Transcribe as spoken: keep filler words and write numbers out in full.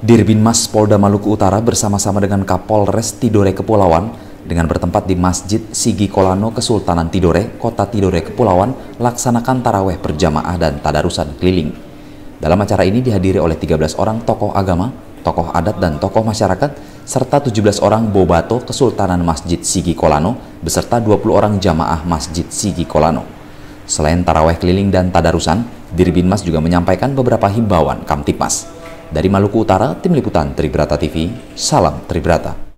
Dirbinmas Polda Maluku Utara bersama-sama dengan Kapolres Tidore Kepulauan dengan bertempat di Masjid Sigi Kolano Kesultanan Tidore, Kota Tidore Kepulauan, laksanakan taraweh berjamaah dan tadarusan keliling. Dalam acara ini dihadiri oleh tiga belas orang tokoh agama, tokoh adat dan tokoh masyarakat, serta tujuh belas orang bobato Kesultanan Masjid Sigi Kolano, beserta dua puluh orang jamaah Masjid Sigi Kolano. Selain taraweh keliling dan tadarusan, Dirbinmas juga menyampaikan beberapa himbauan Kamtipmas. Dari Maluku Utara, Tim Liputan Tribrata T V, salam Tribrata.